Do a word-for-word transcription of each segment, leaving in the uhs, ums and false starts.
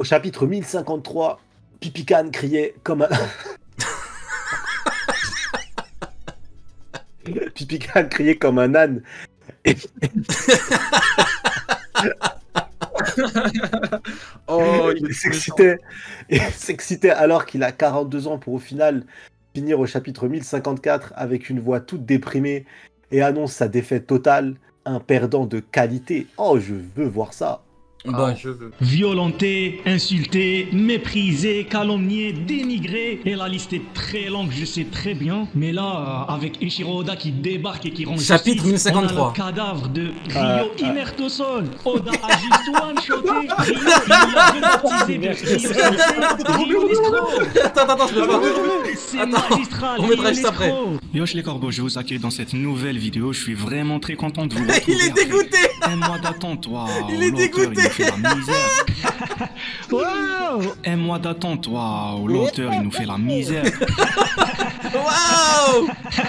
Au chapitre mille cinquante-trois, Pipican criait comme un... Pipican criait comme un âne. Et... Oh, il s'excitait. Il s'excitait alors qu'il a quarante-deux ans pour au final finir au chapitre mille cinquante-quatre avec une voix toute déprimée et annonce sa défaite totale, un perdant de qualité. Oh, je veux voir ça. Bon, ah, je veux. Violenté, insulté, méprisé, calomnié, dénigré. Et la liste est très longue, je sais très bien. Mais là, avec Eiichiro Oda qui débarque et qui rend chapitre justice, mille cinquante-trois. on a le cadavre de Ryo Ah, inerte au sol. Oda a juste one-shoté. Ryo, il l'a rebaptisé de Ryo Sensei, Ryo l'escroc. Attends, attends, je peux pas. C'est Attends, magistral, on mettra juste après. Yosh les corbeaux, je vous accueille dans cette nouvelle vidéo. Je suis vraiment très content de vous retrouver. Il est dégoûté. Un mois d'attente, waouh. Il est dégoûté. Il fait la misère. Wow. Un mois d'attente, waouh. L'auteur, il nous fait la misère. Waouh.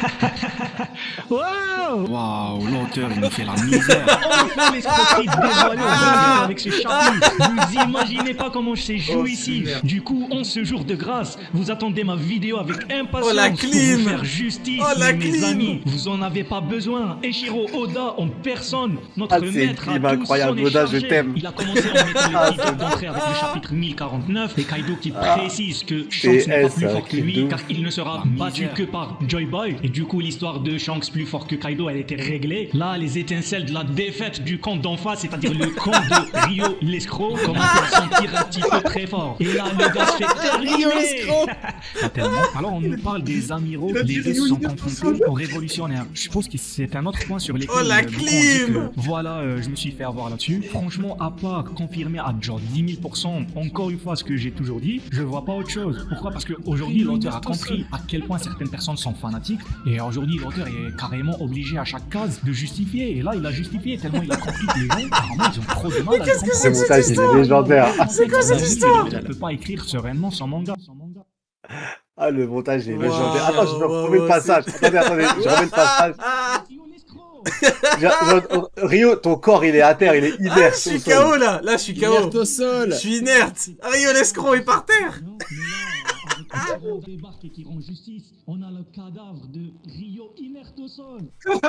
Waouh. Waouh, l'auteur, il nous fait la misère. Enfin, l'escroquerie dévoilée avec ce chapitre. Vous imaginez pas comment c'est jouissif. Oh, du coup, en ce jour de grâce, vous attendez ma vidéo avec impatience. Oh, la pour clim. vous faire justice, oh, la mes clim. amis. Vous en avez pas besoin. Eiichiro Oda en personne, notre Ah, maître à tous incroyable, Oda, je t'aime. Il a commencé en mettant le titre d'entrée avec le chapitre mille quarante-neuf et Kaido qui précise que Shanks n'est pas plus fort que lui car il ne sera battu que par Joy Boy. Et du coup, l'histoire de Shanks plus fort que Kaido, elle était réglée. Là, les étincelles de la défaite du camp d'en face, c'est-à-dire le camp de Ryo l'escroc, commencent à se sentir un petit peu très fort. Et là, le gars se fait terminer. Pas tellement. Alors, on nous parle des amiraux, les deux sont confrontés aux révolutionnaires. Je suppose que c'est un autre point sur lequel oh, la euh, clim. que, voilà, euh, je me suis fait avoir là-dessus. Franchement, à part confirmer à genre dix mille pour cent encore une fois ce que j'ai toujours dit, je vois pas autre chose. Pourquoi? Parce qu'aujourd'hui, l'auteur a compris à quel point certaines personnes sont fanatiques et aujourd'hui, l'auteur est carrément obligé à chaque case de justifier. Et là, il a justifié tellement il a compris que les gens, apparemment, ils ont trop de mal à qu'est-ce que c'est montage, il est légendaire. C'est quoi cette histoire? Il ne peut pas écrire sereinement son manga. Ah, le montage est wow, légendaire. Attends, je vais wow, retrouver wow, le passage. Attendez, attendez, je remets le passage. Je, je, Rio, ton corps il est à terre, il est inerte. Ah, je suis K O là, là je suis K O. Inerte au sol. Je suis inerte. Rio l'escroc est par terre. On débarque et qui rend justice, on a le cadavre de Ryo inerte au sol.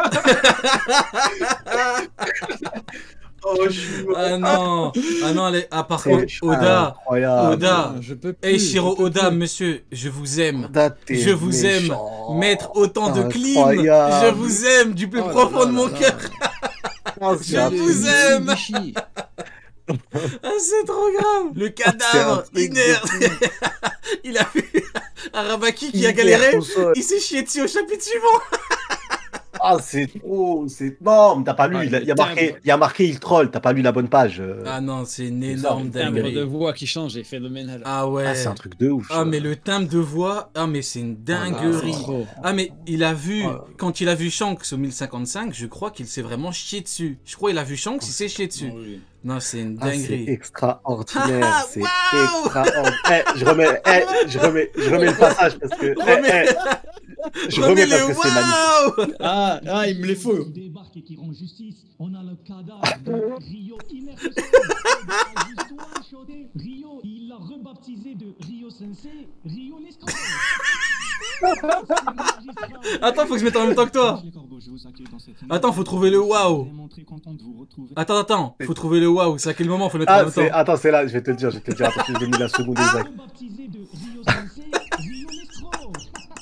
Oh, je suis... Ah non, ah non, les... ah par contre, Oda, incroyable. Oda, je peux plus, Eiichiro je peux Oda, plus. monsieur, je vous aime. Oda, Je vous méchant. aime, mettre autant de clim. Incroyable. Je vous aime du plus Oh là profond là de mon là cœur. Oh, Je vous aime. Mitsubishi. Ah, c'est trop grave. Le cadavre inerte. Il a vu Arabaki qui a galéré. Il s'est chié dessus au chapitre suivant. Ah, c'est trop, c'est... Non, mais t'as pas lu, Ah, il, a, il, y a le marqué, timbre. il y a marqué il troll, t'as pas lu la bonne page. euh. Ah non, c'est une énorme Le timbre de dinguerie. voix qui change est phénoménal. Ah ouais. Ah, c'est un truc de ouf. Ah mais le timbre de voix, ah mais c'est une dinguerie. Ah, trop. Ah mais il a vu, Ouais. quand il a vu Shanks au mille cinquante-cinq, je crois qu'il s'est vraiment chié dessus. Je crois qu'il a vu Shanks, il s'est chié dessus. Oui. Non, c'est une Ah, c'est dinguerie. extraordinaire, c'est Waouh. extraordinaire. Eh, je remets, eh, je remets, je remets le passage parce que, eh, Remets- eh, je remets parce que c'est magnifique. waouh. Ah, ah, il me les faut. Débarque et qui rend justice, on a le cadavre de Ryo inerte au sol. Ryo, il l'a rebaptisé de Ryo Sensei, Ryo l'escroc. Attends, faut que je mette en même temps que toi. Attends, faut trouver le waouh. Attends, attends, faut trouver le waouh. C'est à quel moment faut le mettre en Ah, même c'est, temps? attends, c'est là, je vais te le dire, je vais te le dire, attends, j'ai mis la seconde exacte. Rebaptisé de Ryo Sensei, Ryo l'escroc.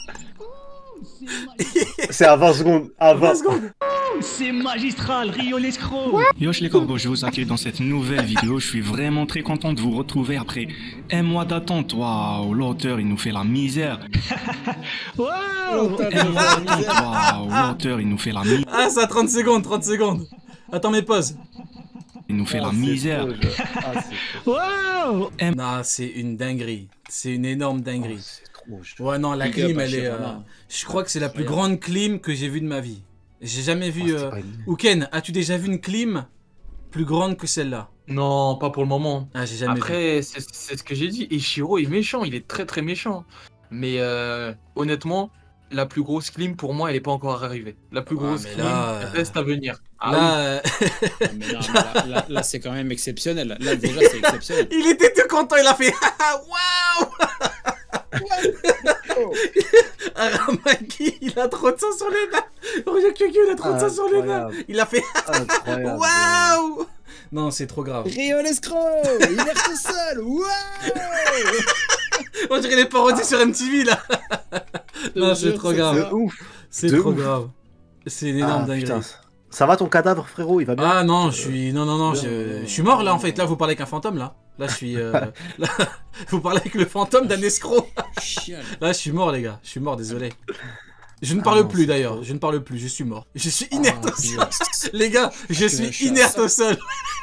C'est à vingt secondes, à vingt vingt secondes. C'est magistral, Ryo l'escroc. Yosh les corbeaux, je vous accueille dans cette nouvelle vidéo. Je suis vraiment très content de vous retrouver après un mois d'attente. Waouh, l'auteur il nous fait la misère. Waouh, un mois d'attente. Waouh, l'auteur il nous fait la misère. Ah, ça trente secondes, trente secondes. Attends, mais pause. Il nous fait Ah, la c'est misère. trop, je- ah, c'est trop. Waouh. Non, c'est une dinguerie. C'est une énorme dinguerie. Oh, c'est trop, je- Ouais, non, la Big clim, up à elle est. euh, Shirama. Je crois que c'est la plus Incroyable. grande clim que j'ai vue de ma vie. J'ai jamais Oh, vu. c'est Euh... pas une- Ouken, as-tu déjà vu une clim plus grande que celle-là? Non, pas pour le moment. Ah, j'ai jamais vu. Après, c'est c'est ce que j'ai dit. Eiichiro est méchant, il est très très méchant. Mais euh, honnêtement, la plus grosse clim, pour moi, elle est pas encore arrivée. La plus grosse mais clim, là, elle reste à venir. Ah, Là, euh, Ah, mais non, mais là, là, là, c'est quand même exceptionnel. Là, déjà, c'est exceptionnel. il était tout content, il a fait waouh. Aramaki, il a trop de sang sur les mains. Regarde Kyokyo, il a trop de sang sur les mains. Incroyable. Il a fait Incroyable. waouh. Non, c'est trop grave. Rio l'escroc, il est tout seul. Waouh. On dirait les parodies sur M T V là. Non, c'est jure, trop c'est grave. De ouf. C'est de trop ouf. grave. C'est une énorme Ah, dinguerie. putain. Ça va ton cadavre, frérot? Il va bien? Ah non, je suis non non non, je... je suis mort là en fait. Là, vous parlez avec un fantôme là. Là, je suis. Euh... là, vous parlez avec le fantôme d'un escroc. Chial. Là, je suis mort les gars. Je suis mort, désolé. Je ne parle Ah non, plus c'est d'ailleurs. trop. Je ne parle plus. Je suis mort. Je suis inerte Ah, au sol. putain. Les gars, je je suis suis à inerte cent. au sol.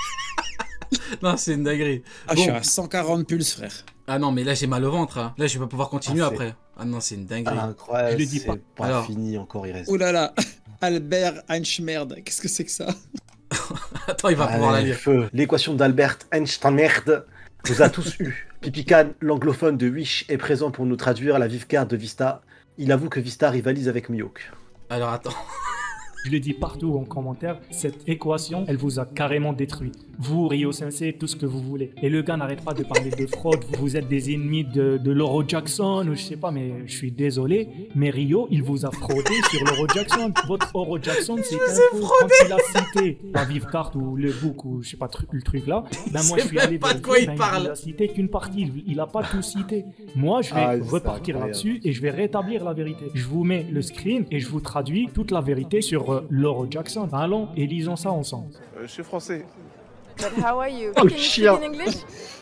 Non, c'est une dinguerie. Ah, je Bon. suis à cent quarante pulses, frère. Ah non, mais là j'ai mal au ventre. Hein. Là, je vais pas pouvoir continuer Ah, c'est- après. Ah non, c'est une dinguerie. Ah, incroyable. Je le dis c'est pas. pas Alors. fini encore, il reste. Oh là là. Albert Einschmerd, qu'est-ce que c'est que ça? Attends, il va pouvoir la Allez, lire. feu. L'équation d'Albert Einstein vous a tous eu. Pipican, l'anglophone de Wish, est présent pour nous traduire la vive carte de Vista. Il avoue que Vista rivalise avec Mihawk. Alors attends. Je le dis partout en commentaire, cette équation, elle vous a carrément détruit. Vous, Rio Sensei, tout ce que vous voulez. Et le gars n'arrête pas de parler de fraude, vous êtes des ennemis de, de l'Euro Jackson, ou je sais pas, mais je suis désolé, mais Rio, il vous a fraudé sur l'Euro Jackson. Votre Euro Jackson, c'est un faux. Quand il a cité la vive carte ou le book ou je sais pas, tru- le truc là, ben moi sait je suis même allé pas de vérifier, quoi il ben, parle. il a cité qu'une partie, il, il a pas tout cité. Moi, je vais Ah, c'est repartir incroyable. là-dessus et je vais rétablir la vérité. Je vous mets le screen et je vous traduis toute la vérité sur euh, l'Euro Jackson. Allons et lisons ça ensemble. Euh, je suis français. But how are you? Oh, Can you chien. speak in English?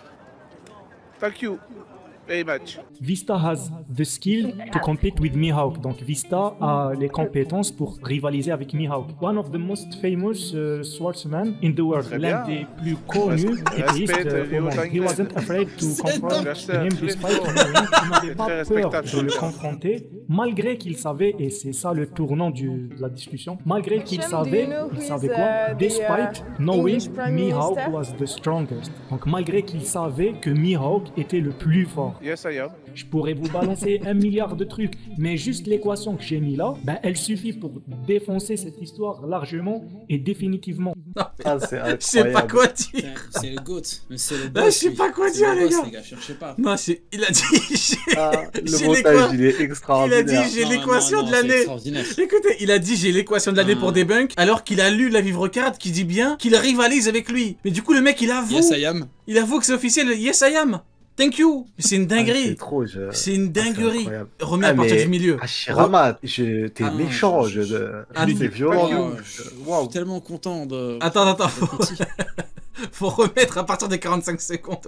Thank you very much. Vista has the skill to compete with Mihawk. Donc Vista a les compétences pour rivaliser avec Mihawk. One of the most famous uh, swordsmen in the world. Très L'un bien. des plus connus Respect, épéistes respect, euh, au monde. Ryo He wasn't afraid to confront adversaire him très despite fort. knowing qu'il n'avait C'est pas très peur respectable, de le ce gars. confronter, malgré qu'il savait, et c'est ça le tournant du, de la discussion, malgré qu'il Shem, savait, do you know il who savait is, quoi? uh, the, Despite uh, knowing English Prime Mihawk Minister? was the strongest. Donc malgré qu'il savait que Mihawk était le plus fort. Yes, I am. Je pourrais vous balancer un milliard de trucs, mais juste l'équation que j'ai mis là, ben, elle suffit pour défoncer cette histoire largement et définitivement. Ah, c'est Je sais pas incroyable. quoi dire. Putain, C'est le GOAT. Mais c'est le Là, boss. je sais lui. pas quoi C'est dire, le les boss, gars. les gars. Cherchez pas. Non, c'est. Il a dit. j'ai- Ah, J'ai le les montage, quoi il est Il a extraordinaire. dit j'ai Non, l'équation non, de non, c'est l'année. extraordinaire. Écoutez, il a dit j'ai l'équation de l'année Ah. pour debunk, alors qu'il a lu la vivre carte qui dit bien qu'il rivalise avec lui. Mais du coup, le mec, il avoue. Yes, I am. Il avoue que c'est officiel. Yes, I am. Thank you. Mais c'est une Ah, dinguerie. c'est trop, je... C'est une Ah, c'est dinguerie. incroyable. Remets Ah, à partir mais- du milieu. Hashirama, je... t'es Ah, méchant, je- je... je- Ah, c'est mais- violent. Oh, de je ouf. je Waouh. suis tellement content de. Attends, attends, de faut... petit. faut remettre à partir des quarante-cinq secondes.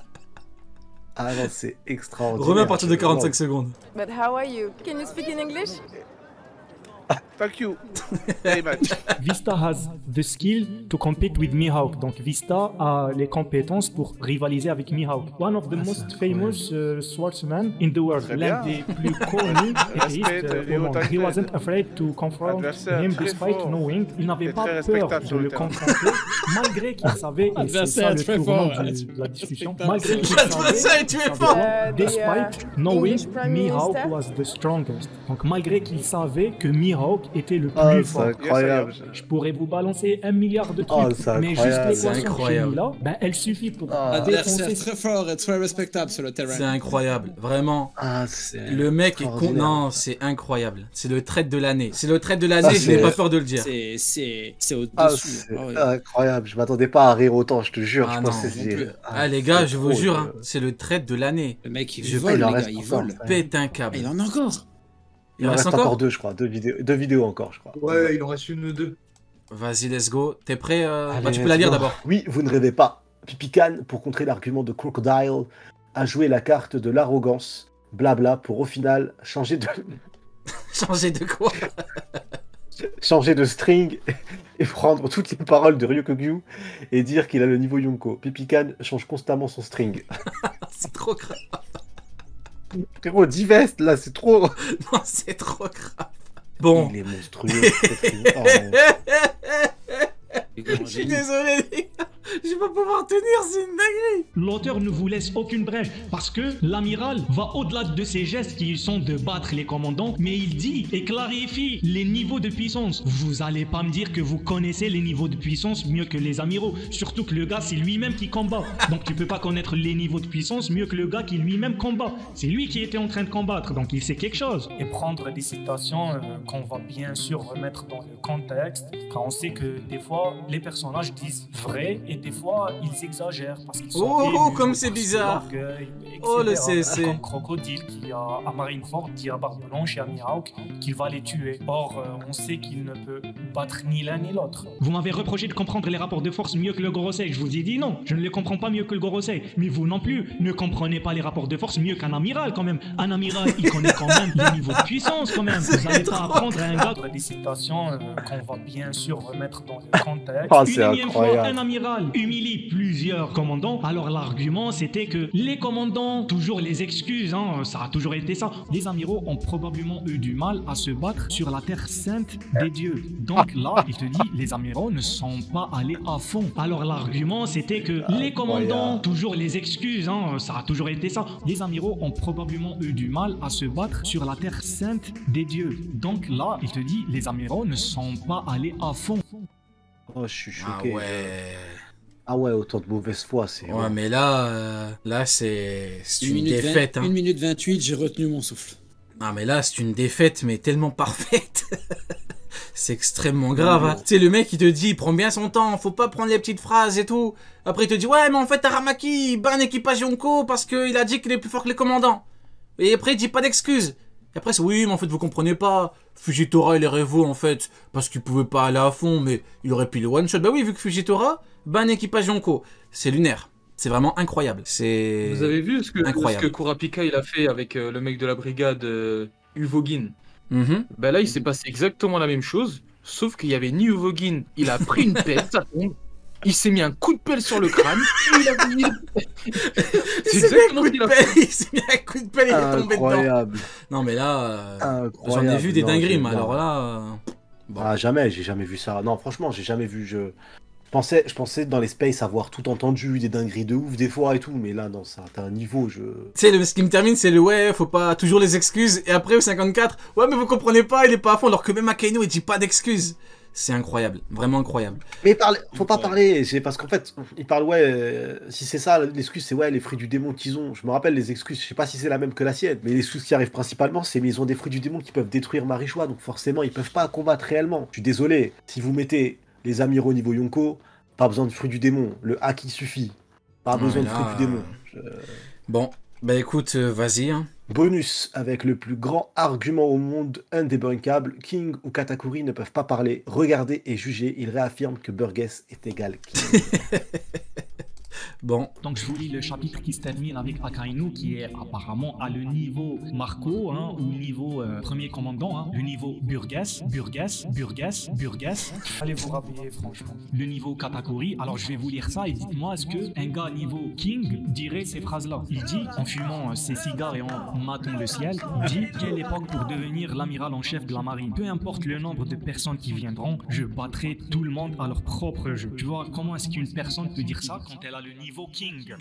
Ah non, c'est extraordinaire. Remets à partir de Je- quarante-cinq waouh. secondes. But how are you? Can you speak in English? Thank you very much. Vista has the skill to compete with Mihawk. Donc Vista a les compétences pour rivaliser avec Mihawk. One of the Ah, most c'est famous uh, swordsmen in the world. Très L'un bien. des plus connus épéistes Respect, euh, au Ryo monde. He Tankred. wasn't afraid to confront Adversaire him très despite fort. knowing. Il n'avait Et pas très peur respectable de sur le le terrain. confronter, malgré qu'il savait, et c'est ça Adversaire le très tournant fort. du- de la discussion, Respectable. malgré qu'il Adversaire, savait, tu es il savait fort. quoi? Uh, the, Despite uh, knowing English Prime Mihawk Minister? was the strongest. Donc malgré qu'il savait que Mihawk était le Ah, plus c'est fort. incroyable. Je pourrais vous balancer un milliard de trucs, Oh, c'est mais juste incroyable. l'équation C'est que j'ai incroyable. mis là, ben, elle suffit pour Ah. Adversaire défoncer. très fort et très respectable sur le terrain. C'est incroyable. Vraiment. Ah, c'est... Le mec est con. extraordinaire. Non, c'est incroyable. C'est le trade de l'année. C'est le trade de l'année, Ah, je n'ai c'est- pas peur de le dire. C'est c'est c'est Ah, au-dessus. c'est Ah ouais. incroyable. Je m'attendais pas à rire autant, je te jure. Ah je non, pensais que non c'est- plus. Ah, Ah, les gars, c'est je vous trop, jure, je- hein, c'est le trade de l'année. Le mec il Je- vole, il en les reste gars, il encore. vole. Pète un Ah, câble. il en a encore. Il Il en reste reste encore encore deux, je crois. Deux vidéos, deux vidéos encore, je crois. Ouais, il en reste une ou deux. Vas-y, let's go. T'es prêt euh... Allez, bah, Tu peux la lire let's go. d'abord. Oui, vous ne rêvez pas. Pipican, pour contrer l'argument de Crocodile, a joué la carte de l'arrogance, blabla, pour au final changer de, Changer de quoi? changer de string et prendre toutes les paroles de Ryukogyu et dire qu'il a le niveau Yonko. Pipican change constamment son string. C'est trop grave. Frérot, diveste, là, c'est trop. Non, c'est trop grave. Bon. Il est monstrueux. ce string. Oh, Je suis désolé, les gars. Je vais pas pouvoir tenir, c'est une dinguerie. L'auteur ne vous laisse aucune brèche parce que l'amiral va au-delà de ses gestes qui sont de battre les commandants, mais il dit et clarifie les niveaux de puissance. Vous allez pas me dire que vous connaissez les niveaux de puissance mieux que les amiraux, surtout que le gars c'est lui-même qui combat. Donc tu peux pas connaître les niveaux de puissance mieux que le gars qui lui-même combat. C'est lui qui était en train de combattre, donc il sait quelque chose. Et prendre des citations euh, qu'on va bien sûr remettre dans le contexte, car on sait que des fois les personnages disent vrai et des fois ils exagèrent parce qu'ils sont Oh, oh émus comme par c'est ce bizarre. orgueil, Oh, le et cetera. C S C. Comme Crocodile qui a à Marineford dit à Barbe Blanche et à Mihawk qu'il va les tuer. Or euh, on sait qu'il ne peut battre ni l'un ni l'autre. Vous m'avez reproché de comprendre les rapports de force mieux que le Gorosei. Je vous ai dit non, je ne les comprends pas mieux que le Gorosei. Mais vous non plus, ne comprenez pas les rapports de force mieux qu'un amiral quand même. Un amiral, il connaît quand même les niveaux de puissance quand même. Vous n'allez pas apprendre à un gars... Des citations euh, qu'on va bien sûr remettre dans le contexte. Oh, Une c'est énième fois, incroyable. un amiral humilie plusieurs commandants. Alors l'argument c'était que les commandants, toujours les excuses, hein, ça a toujours été ça. Les amiraux ont probablement eu du mal à se battre sur la terre sainte des dieux. Donc là, il te dit, les amiraux ne sont pas allés à fond. Alors l'argument c'était que les commandants, toujours les excuses, hein, ça a toujours été ça. Les amiraux ont probablement eu du mal à se battre sur la terre sainte des dieux. Donc là, il te dit, les amiraux ne sont pas allés à fond. Oh, je suis Ah choqué. ouais. Ah ouais, autant de mauvaise foi, c'est... Ouais, mais là, euh, là c'est c'est une, Une minute, défaite. vingt, Hein. une minute vingt-huit, j'ai retenu mon souffle. Ah, mais là, c'est une défaite, mais tellement parfaite. C'est extrêmement grave. Hein. Tu sais, le mec, il te dit, il prend bien son temps, faut pas prendre les petites phrases et tout. Après, il te dit, ouais, mais en fait, Aramaki, il bat un équipage Yonko parce qu'il a dit qu'il est plus fort que les commandants. Et après, il dit pas d'excuses. Et après, c'est oui, mais en fait, vous comprenez pas. Fujitora, il est révo, en fait, parce qu'il pouvait pas aller à fond, mais il aurait pu le one-shot. Bah oui, vu que Fujitora bat un équipage Yonko. C'est lunaire. C'est vraiment incroyable. C'est. Vous avez vu ce que, ce incroyable. que Kurapika il a fait avec euh, le mec de la brigade euh, Uvogin? Mhm. Ben là, il s'est passé exactement la même chose, sauf qu'il y avait ni Uvogin, il a pris une pelle, ça tombe, il s'est mis un coup de pelle sur le crâne, et il a fini. Il C'est s'est mis un exactement coup ce de qu'il a pelle, fait. il s'est mis un coup de pelle, il est tombé dedans. Incroyable. Non, mais là, euh, j'en Incroyable. ai vu des Non, dingueries, j'ai- mais non. alors là. euh, Bon. Ah, jamais, j'ai jamais vu ça. Non, franchement, j'ai jamais vu. Je... Je pensais, je pensais dans les spaces avoir tout entendu, des dingueries de ouf des fois et tout, mais là, non, ça atteint un niveau, je... Tu sais, le- ce qui me termine, c'est le ouais, faut pas toujours les excuses. Et après, au cinquante-quatre, ouais, mais vous comprenez pas, il est pas à fond, alors que même Akainu, il dit pas d'excuses. C'est incroyable, vraiment incroyable. Mais parle... faut pas parler, c'est parce qu'en fait, il parle, ouais, euh, si c'est ça, l'excuse, c'est ouais, les fruits du démon qu'ils ont. Je me rappelle les excuses, je sais pas si c'est la même que la sienne, mais les excuses qui arrivent principalement, c'est mais ils ont des fruits du démon qui peuvent détruire Marichois, donc forcément, ils peuvent pas combattre réellement. Je suis désolé, si vous mettez les amiraux niveau Yonko, pas besoin de fruits du démon, le hack il suffit. Pas Ouais, besoin de là, fruits du démon. Je- Bon, bah écoute, euh, vas-y. Hein. Bonus, avec le plus grand argument au monde, indebunkable, King ou Katakuri ne peuvent pas parler, regarder et juger. Ils réaffirment que Burgess est égal King. Bon, Donc je vous lis le chapitre qui se termine avec Akainu qui est apparemment à le niveau Marco, hein, ou niveau euh, premier commandant, hein, le niveau Burgess, Burgess, Burgess, Burgess, Allez vous rhabiller franchement. le niveau Katakuri. Alors je vais vous lire ça et dites-moi est-ce que un gars niveau King dirait ces phrases-là. Il dit, en fumant euh, ses cigares et en matant le ciel, il dit « Quelle époque pour devenir l'amiral en chef de la marine. Peu importe le nombre de personnes qui viendront, je battrai tout le monde à leur propre jeu. » Tu vois, comment est-ce qu'une personne peut dire ça quand elle a le niveau King?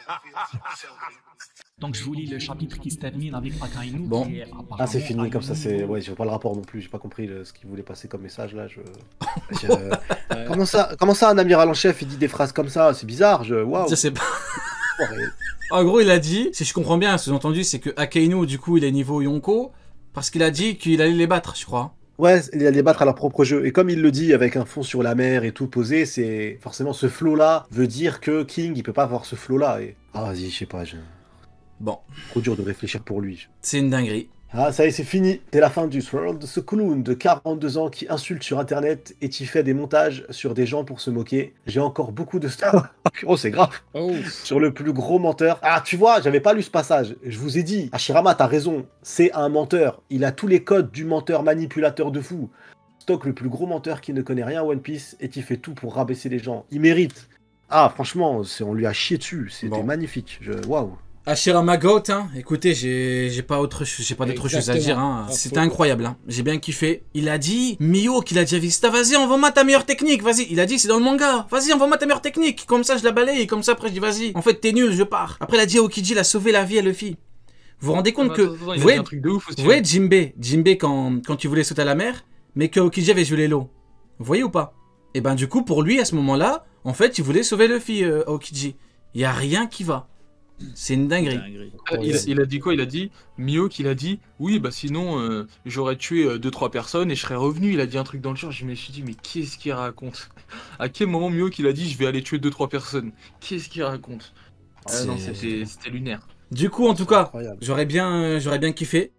Donc je vous lis le chapitre qui se termine avec Akainu. Bon. Qui est apparemment Ah, c'est fini à comme ça, un c'est. niveau- Ouais, j'ai pas le rapport non plus, j'ai pas compris le- ce qu'il voulait passer comme message là. Je... je- comment, ça... comment ça, un amiral en chef, il dit des phrases comme ça? C'est bizarre, je. Waouh! je sais pas. Ouais. En gros, il a dit, si je comprends bien, sous-entendu, c'est que Akainu, du coup, il est niveau Yonko, parce qu'il a dit qu'il allait les battre, je crois. Ouais, il allait battre à leur propre jeu. Et comme il le dit avec un fond sur la mer et tout posé, c'est forcément ce flow-là veut dire que King, il peut pas avoir ce flow-là. Et... Ah, vas-y, je sais pas, je... Bon, trop dur de réfléchir pour lui. c'est une dinguerie. Ah, ça y est, c'est fini. C'est la fin du Sword de ce clown de quarante-deux ans qui insulte sur internet et qui fait des montages sur des gens pour se moquer. J'ai encore beaucoup de stuff. Oh, c'est grave. Oh, Sur le plus gros menteur. Ah, tu vois, j'avais pas lu ce passage. Je vous ai dit, Hashirama, t'as raison. C'est un menteur. Il a tous les codes du menteur manipulateur de fou. Stock le plus gros menteur qui ne connaît rien à One Piece et qui fait tout pour rabaisser les gens. Il mérite. Ah, franchement, c'est- on lui a chié dessus. C'était Bon. magnifique. Je... Waouh. Hachira Magout, hein. Écoutez, j'ai j'ai pas autre, j'ai pas d'autre chose à dire. Hein. C'était incroyable. Hein. J'ai bien kiffé. Il a dit, Mio, qu'il a déjà vu ça. Vas-y, envoie-moi ta meilleure technique. Vas-y. Il a dit, c'est dans le manga. Vas-y, envoie-moi ta meilleure technique. Comme ça, je la balaye. Et comme ça, après, je dis, vas-y. En fait, t'es nul, je pars. Après, il a dit, Aokiji, il a sauvé la vie à Luffy. Vous vous rendez compte Ah, que, attends, attends, il a vous voyez, dit un truc de ouf aussi, vous voyez hein. Jinbei, Jinbei quand quand tu voulais sauter à la mer, mais que Aokiji avait gelé l'eau. Vous voyez ou pas? Et ben du coup, pour lui, à ce moment-là, en fait, il voulait sauver Luffy, euh, Aokiji. Il y a rien qui va. C'est une dinguerie. Dinguerie. Ah, il, a, il a dit quoi? Il a dit, Mio qu'il a dit, oui, bah sinon, euh, j'aurais tué deux trois personnes et je serais revenu. Il a dit un truc dans le genre, je me suis dit, mais qu'est-ce qu'il raconte? À quel moment Mio qu'il a dit, je vais aller tuer deux trois personnes? Qu'est-ce qu'il raconte? Ah non, C'est- c'était c'était lunaire. Du coup, en tout cas, Incroyable. j'aurais bien, euh, j'aurais bien kiffé